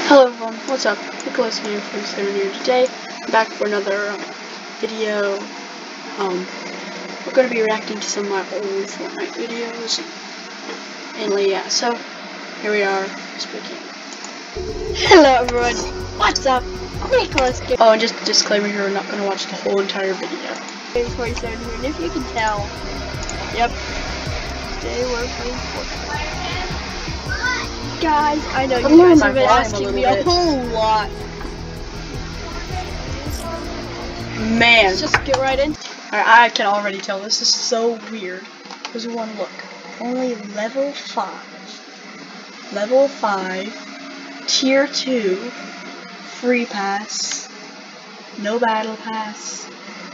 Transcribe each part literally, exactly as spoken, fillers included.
Hello everyone, what's up? Nicholas here from Seven here today. I'm back for another um, video. Um, we're going to be reacting to some of my old Fortnite videos. And yeah, so here we are speaking. Hello everyone, what's up? Nicholas here. Oh, and just a disclaimer here, we're not going to watch the whole entire video. forty-seven here, and if you can tell, Yep. today we're playing Fortnite. Guys, I know I'm you lowering guys my have been volume a asking little me a bit. whole lot. Man. Let's just get right in. I, I can already tell this is so weird. There's one look. Only level five. Level five. Tier two. Free pass. No battle pass.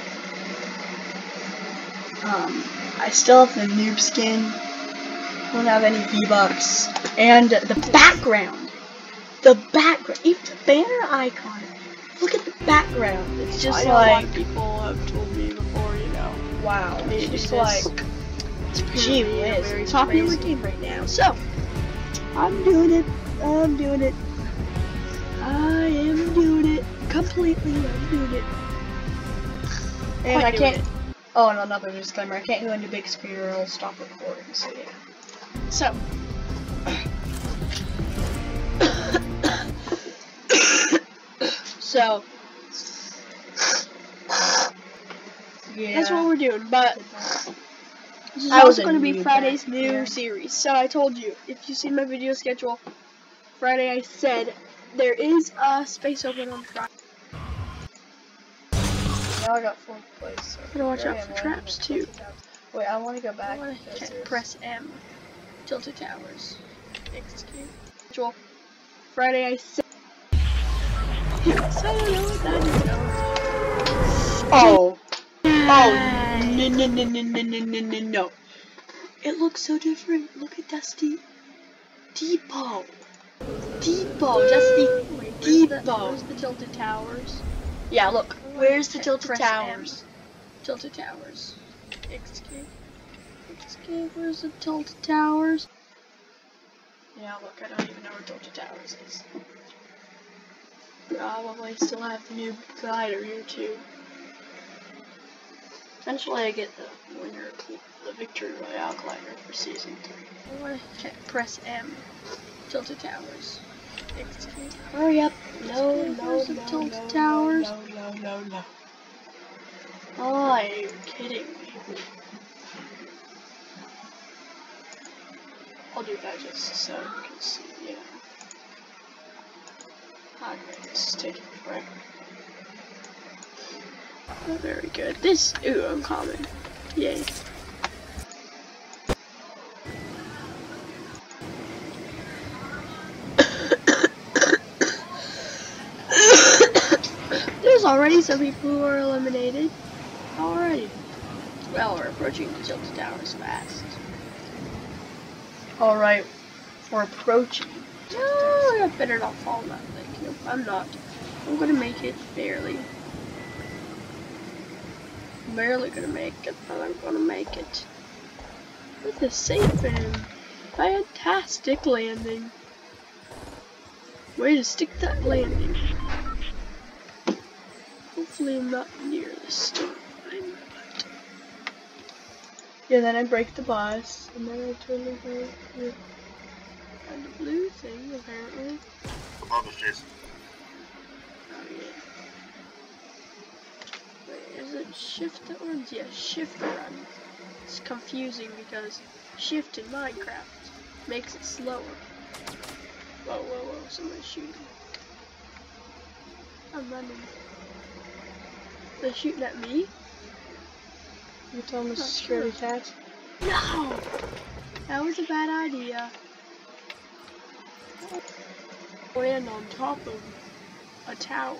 Um, I still have the noob skin. Don't have any V-Bucks. And the background. The background. Even the banner icon. Look at the background. It's just I know like. a lot of people have told me before, you know. Wow. They It's do just this. like. It's Gee apparently a whiz, very it's popular crazy. game right now. So, I'm doing it. I'm doing it. I am doing it. Completely, I'm doing it. And Quite I doing can't. it. Oh, and another disclaimer. I can't go into big screen or I'll stop recording. So yeah. So, so Yeah. that's what we're doing. But this is I was also going to be a noob Friday's back new then. series. So I told you, if you see my video schedule, Friday I said there is a space open on Friday. Now I got fourth place. So Gotta watch here out I am, for landing traps at too. Tilted Towers. Wait, I want to go I back. want because to there's- press M. Tilted Towers. Execute. Schedule. Friday I said. So I don't know what that is. Though. Oh. Oh. No, no, no, no, no, no, no, no, no. It looks so different. Look at Dusty. Depot. Depot. Dusty. Wait, where's the, Depot. where's the Tilted Towers? Yeah, look. Where's the Tilted Press Towers? M. Tilted Towers. Execute. Execute. Where's the Tilted Towers? Yeah, look, I don't even know where Tilted Towers is. Probably still have the new glider here too. Eventually I get the winner, the Victory Royale glider for season three. I want to press M. Tilted Towers. Execute. Hurry up! No, Execute. no, Where's no, the no, Tilted no, Towers? no, no, no, no. Oh, are you kidding me? I'll do that just so you can see, yeah. Okay, this is taking forever. Oh, very good. This, ooh, uncommon. Yay. There's already some people who are eliminated. Alrighty. Well, we're approaching the Tilted Towers fast. Alright, we're approaching. No, I better not fall in that lake. Nope, I'm not. I'm gonna make it, barely. Barely gonna make it, but I'm gonna make it. With a safe and fantastic landing. Way to stick that landing. Hopefully I'm not near the storm. But Yeah, then I break the bus, and then I totally go. Yeah. and the blue thing, apparently. Above us, Jason. Oh yeah. Wait, is it shift that runs? Yeah, shift runs. It's confusing because shift in Minecraft makes it slower. Whoa, whoa, whoa, somebody's shooting. I'm running. They're shooting at me? You tell them it's a Not security sure. cat. No! That was a bad idea. Land on top of a tower.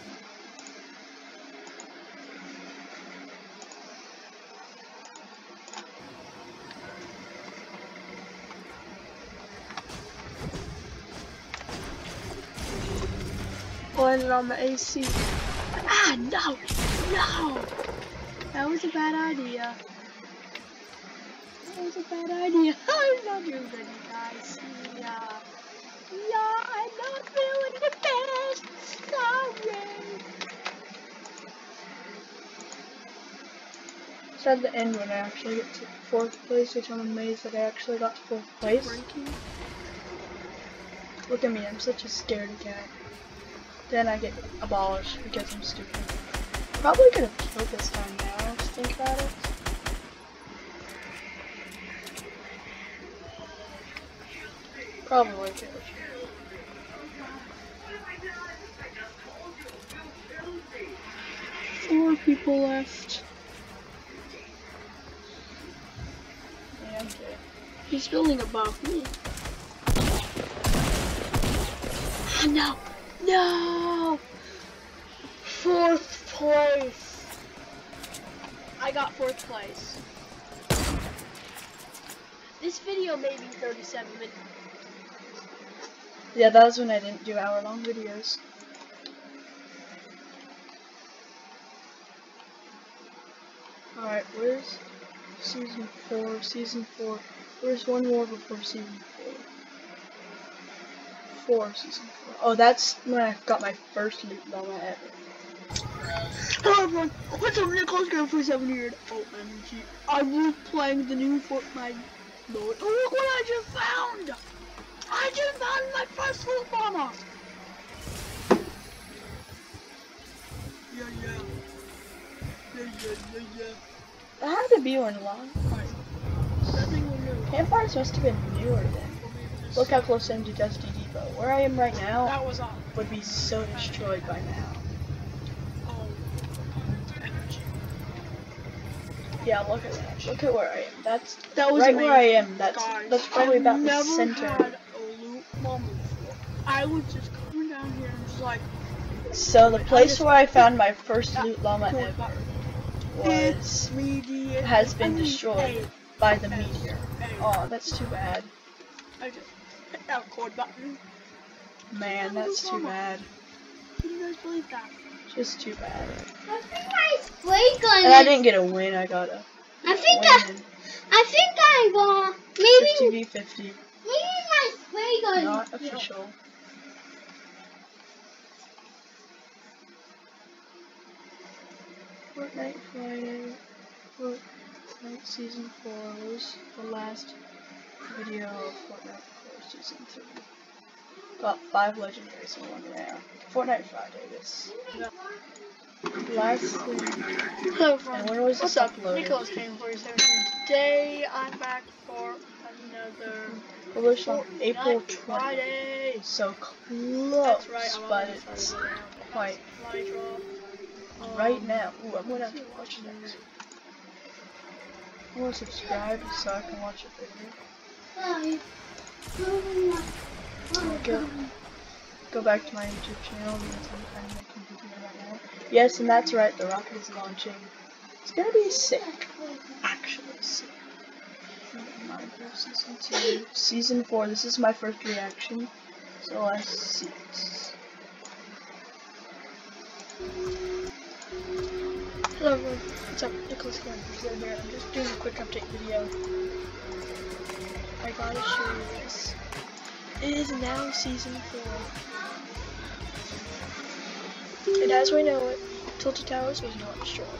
Landed on the A C. Ah, no! No! That was a bad idea. That was a bad idea. I'm not doing good, you guys. Yeah. Yeah, I'm not feeling at the end when I actually get to fourth place, which I'm amazed that I actually got to fourth place. Ranking. Look at me, I'm such a scaredy cat. Then I get abolished because I'm stupid. Probably could have killed this time now, just think about it. Probably killed. Four people left. Yeah, I'm dead. He's building above me. No! No! Fourth place! I got fourth place. This video may be thirty-seven minutes. Yeah, that was when I didn't do hour-long videos. Alright, where's season four? Season four. Where's one more before season four? Four, season four. Oh, that's when I got my first loot llama ever. Hello everyone, what's up, Nicholas Game for seven here. O M G, I'm playing the new Fortnite mode. Oh, look what I just found! I just found my first loot llama! Yeah, yeah. Yeah, yeah, yeah, yeah. That had to be one long time. Nothing will know. Campfires must have been newer then. Look how close I am to Dusty Depot. Where I am right now That was all. would be so destroyed by now. Oh, energy. Yeah, look at that. Look at where I am. That's That was right amazing. where I am. That's Guys, that's probably I've about the never center. had a loot llama before. I was just coming down here and just like, So the place just- where I found my first that loot llama cool ever button. was It's media. has been I mean, destroyed hey, by the hey, meteor. hey. Oh, that's too bad. I just hit that record button. Man, that's too bad. Can you guys believe that? Just too bad. I think my spray gun. And I didn't get a win. I got a I think I. win. I think I got fifty maybe v fifty. maybe my spray gun. Not official. Fortnite Friday. Fortnite Season four was the last video of Fortnite four Season three. Got five legendaries in one round. Fortnite Friday, this. Last thing. Hello everyone. And when was What's this up? uploaded? Nicholas Game forty-seven. Today I'm back for another Published on Fortnite April twentieth. Friday. So close, That's right. I'm but on the it's side of it now. quite Nitro. Um, right now. Ooh, I'm gonna have to watch that. I'm gonna subscribe so I can watch a video. Go, go back to my YouTube channel because I'm kind of making a video right now. Yes, and that's right, the rocket is launching. It's gonna be sick. Actually sick. Minecraft Season two. Season four, this is my first reaction. So let's see it. Hello everyone. What's up? Nicholas Game forty-seven here. I'm just doing a quick update video. I gotta show you this. It is now season four. And as we know it, Tilted Towers was not destroyed.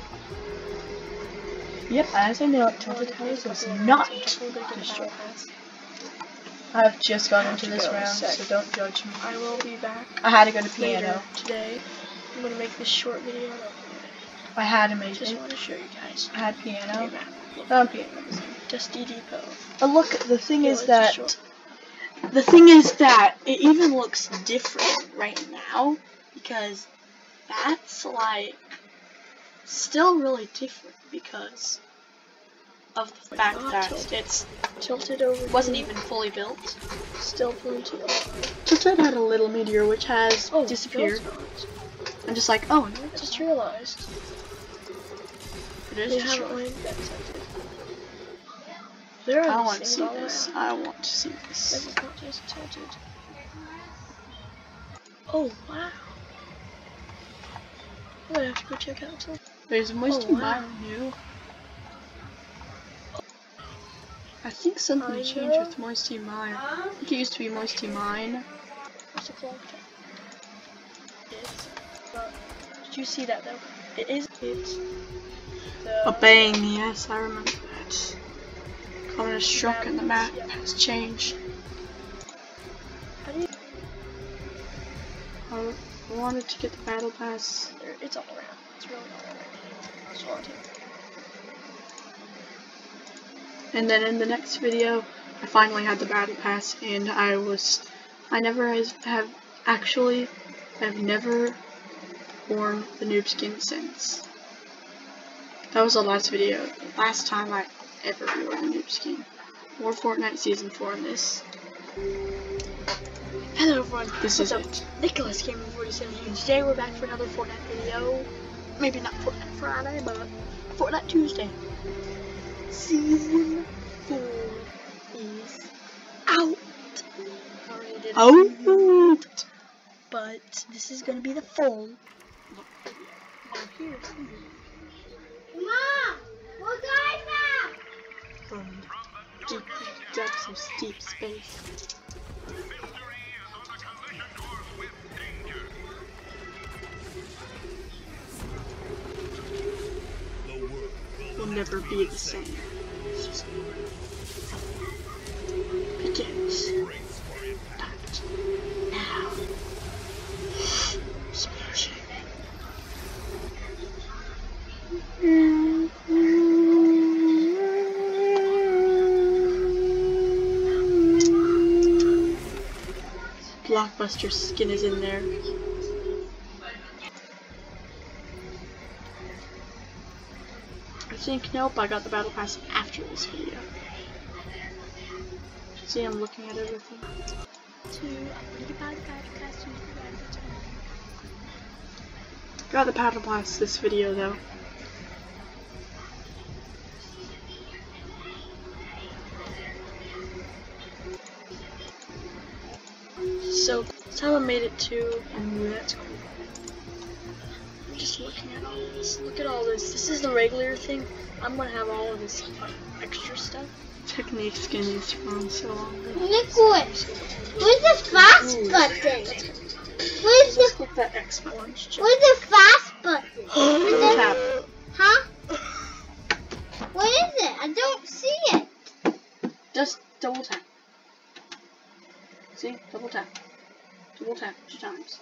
Yep, as I know it, Tilted Towers was not destroyed. I've just got into this round, so don't judge me. I will be back I had to go to later piano. today. I'm gonna make this short video. I had to make Just it. want to show you guys. I had Okay, piano. back. Look, Um, piano. Dusty Depot. But look, the thing Yeah, is it's that short. The thing is that it even looks different right now because that's like still really different because of the fact not that tilted. it's tilted over. wasn't even fully built. still tilted. Tilted had a little meteor which has Oh, disappeared. no, it's not. I'm just like, oh, no, I it's just not. realized It is they destroyed. haven't landed that tilted. There are I the want to same see all this. around. I want to see This this. is not just tilted. Oh wow! I'm gonna have to go check out tilted. There's Moisty Oh, wow. Mine new. I think something I changed know. with Moisty Mine. I think it used to be Moisty Mine. What's it called? Yes. But did you see that though? It is. It's A bang, yes, I remember that. Comet has struck and the map has changed. How do you? I wanted to get the battle pass. There, it's all around. It's really all around. Sorted. And then in the next video, I finally had the battle pass, and I was, I never has, have actually, have never worn the noob skin since. That was the last video, the last time I ever wore the noob skin. More Fortnite Season four in this. Hello everyone, This what's is up? it. Nicholas Gaming forty-seven here. Today we're back for another Fortnite video. Maybe not Fortnite Friday, but Fortnite Tuesday. Season four is out. Already did a preview, Out! but this is gonna be the full. Now here's Mom, we're going back. From deep depths of steep space. Will never be the same. Begins. Not now. Splashing. Blockbuster skin is in there. I think, nope, I got the battle pass after this video. See, I'm looking at everything. Got the battle pass this video though. So someone made it too, and that's cool. I'm just looking at all this. Look at all this. This is the regular thing. I'm gonna have all of this like, extra stuff. Technique skin is from so long ago. Nicholas, where's the fast Ooh. button? Where's the Click that X button. where's the fast button? Double tap. Huh? What is it? I don't see it. Just double tap. See? Double tap. Double tap two times.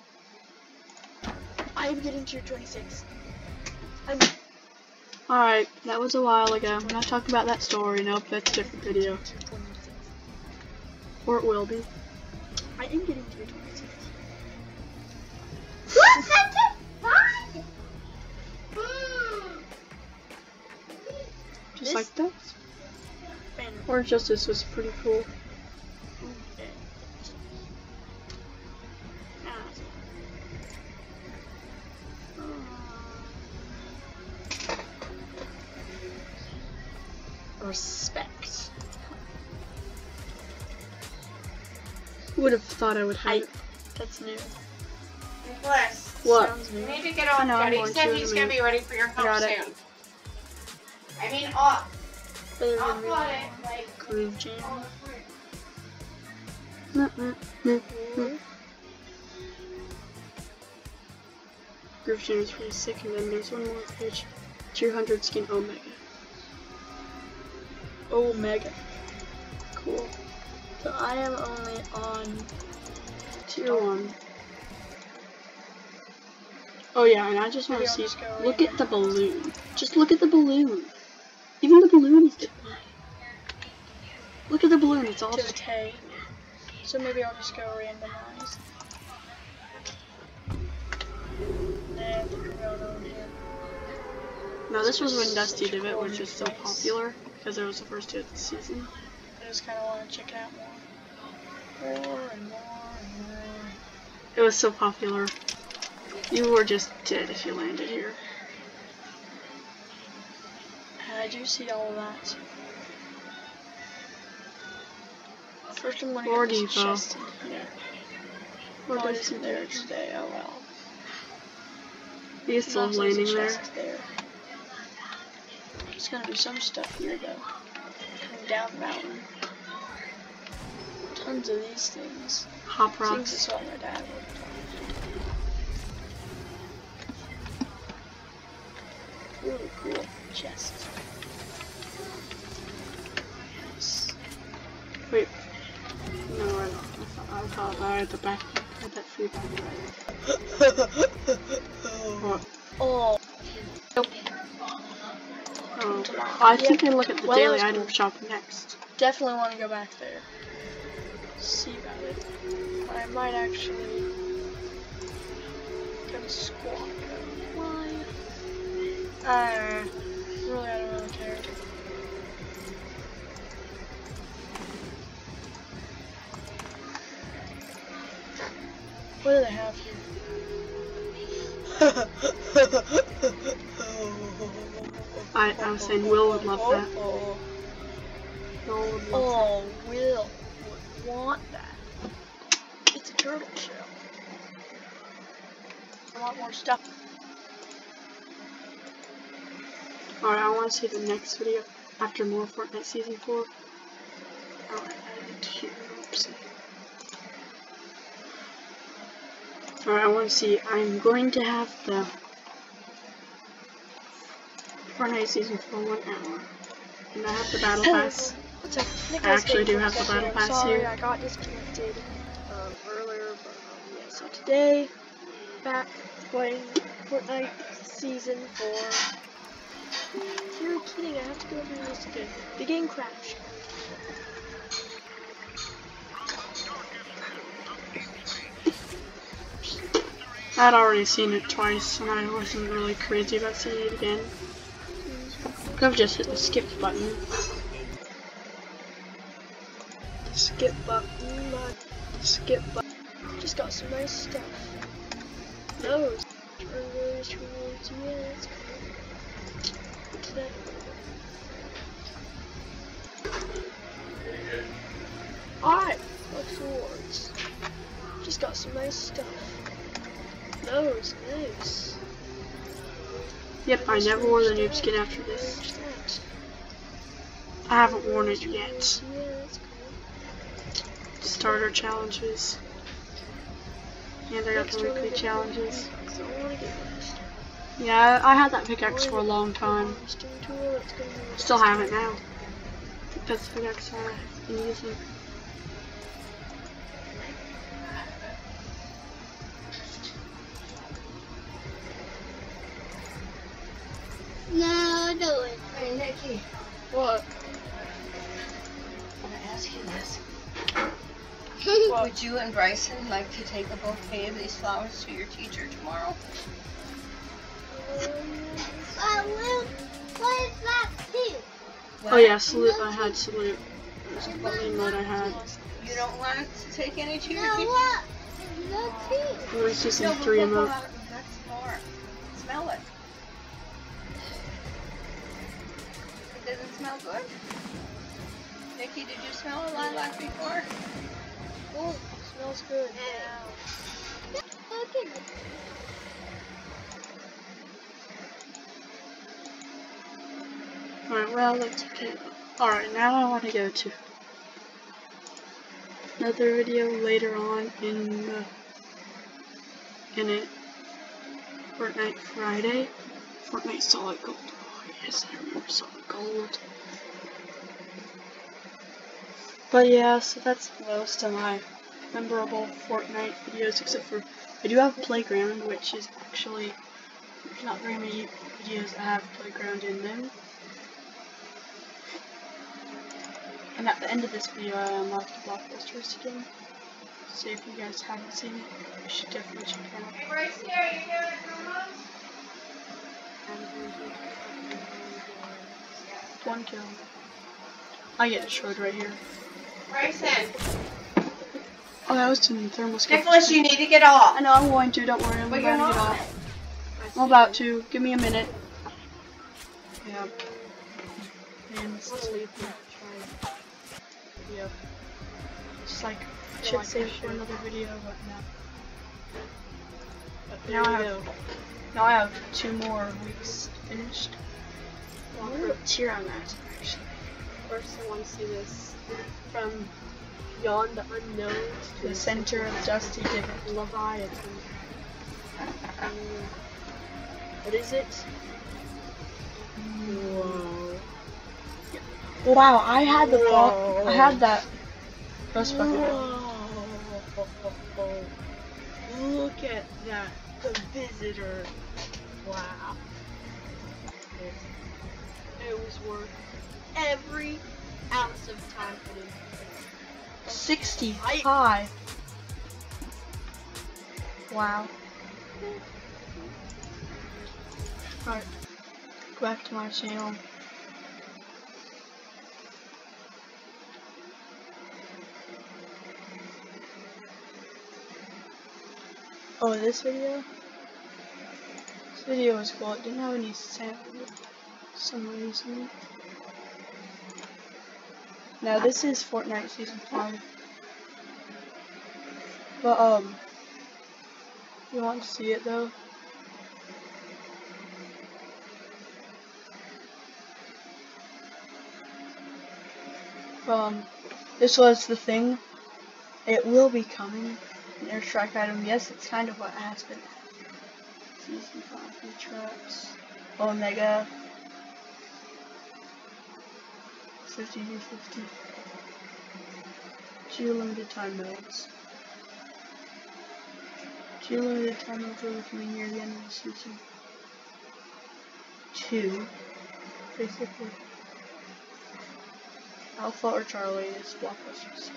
I am getting tier twenty-six. I'm Alright, that was a while ago. I'm not talking about that story. Nope, that's a different video. tier twenty-six. Or it will be. I am getting tier twenty-six. What's that? Fast? Hmm. Just This- like that. Man. Orange Justice was pretty cool. Respect. Who would have thought I would have Hype. it? That's new. Nicholas, What? Sounds you new. need to get I on. know, I'm Daddy going said to in a he's gonna minute. be ready for your I got help it. soon. I mean, off. Better I'll than put real. it like Groove Jam. on the front. Mm, mm, mm, mm. Groove Jam is pretty sick, and then there's one more page. two hundred skin Omega. Omega. Cool. So I am only on Tier one. Oh yeah, and I just want Maybe to I'll see. just go Look right at the balloon. Just look at the balloon. Even the balloon is different. Look at the balloon. It's all to the just. K. So maybe I'll just go randomize. Nah, I think we're going over here. No, this was when Dusty did it, which is so popular because it was the first two of the season. I just kind of want to check it out more. More and more and more. It was so popular. You were just dead if you landed here. And I do see all of that. First I'm going to Or get this Devo. chest in here. Or Oh, it Dusty isn't there did. today, oh well. He's still Not there's a landing there. chest there. There's gonna be some stuff here though. Coming down the mountain. Tons of these things. Hop Things rocks. that's what my dad would really cool chest. Yes. Wait. No, I, I thought I thought I had the back. I had that free back. What? Oh. Nope. Oh. I think I look at the Well, daily that's item cool. shop next. Definitely want to go back there. See about it. I might actually go to squad. Why? Uh, really, I don't really care. What do they have here? I, I was saying Will would love that. Oh, Will would love oh, Will would want that. It's a turtle shell. I want more stuff. that. Alright, I want to see the next video after more Fortnite Season four. Alright, edit here. Oopsie. Alright, I want to see. I'm going to have the Fortnite Season four one hour. And I have the Battle Pass. It's like, Nick I has actually game do have the for a Battle second. Pass Sorry, here. I got disconnected um, earlier, but um, yeah, so today, back playing Fortnite Season four. If you're kidding, I have to go over this again. The game crashed. I'd already seen it twice, and I wasn't really crazy about seeing it again. Could have just hit the skip button. The skip button, my skip button. Just got some nice stuff. Those. Rewards, rewards, yeah, that's cool. What's that? Alright, what's rewards? Just got some nice stuff. Those, nice. Yep, I never wore the noob skin after this. What's that? I haven't worn it yet. Yeah, that's cool. Starter challenges. And I got the weekly challenges. So I wanna get next. Yeah, I, I had that pickaxe for a long time. Harvesting tool, it's gonna be Still have it now. That's the pickaxe I've been using. No, do it. Hey, Nikki, What? I'm gonna ask you this. What? Would you and Bryson like to take a bouquet of these flowers to your teacher tomorrow? Uh, well, what is that too? Oh yeah, salute. I had salute. That's the only mode I had. You don't want to take any to your No, teacher? what? No too. It was just No, in but three we'll go emote. out and get some more. Smell it. It doesn't smell good? Nikki, did you smell a lilac before? Oh, smells good. Okay. Alright, well, that's okay. Alright, now I want to go to another video later on in the, in it. Fortnite Friday. Fortnite Solid Gold. Oh, yes, I remember Solid Gold. But yeah, so that's most of my memorable Fortnite videos, except for I do have Playground, which is actually there's not very many videos that have Playground in them. And at the end of this video, I unlocked Blockbusters again. So if you guys haven't seen it, you should definitely check it out. Hey, Bryson, are you doing it, One kill. I get destroyed right here. Bryson, Oh, that was in thermal scope. Nicholas, you need to get off. I know, I'm going to, don't worry, I'm But about you're to get not. off. I'm about to, give me a minute. Yeah. Man, this is leave that try. Yep. Just like, I should save it for another video, but no. But now I have, now I have two more weeks finished. What tier I'm at, actually. First, I want to see this from Beyond the Unknown To the center of Dusty Divot. Leviathan. Um, what is it? Whoa. Wow, I had the ball. I had that. Let's fucking. Look at that. The visitor. Wow. It was worth every ounce of time put in. sixty-five. Wow. Alright. Go back to my channel. Oh, this video? This video was cool. It didn't have any sound for some reason. Now this is Fortnite Season five. But, um, you want to see it though? Um, this was the thing. It will be coming. An airstrike item. Yes, it's kind of what has been. Season five, new traps. Omega. fifty v fifty. Two limited time modes. Two limited time modes will be coming near the end of the season. Two. Basically. Alpha or Charlie is Blockbuster skin.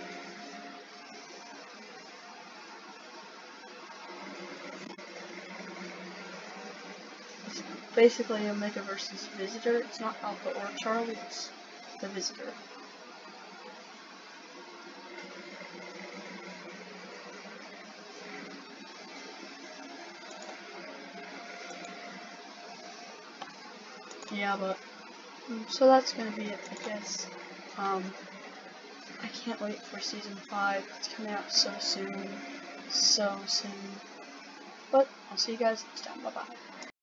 It's basically Omega versus Visitor. It's not Alpha or Charlie, it's the Visitor. Yeah, but so that's gonna be it, I guess. Um, I can't wait for season five. It's coming out so soon, so soon. But I'll see you guys next time. Bye bye.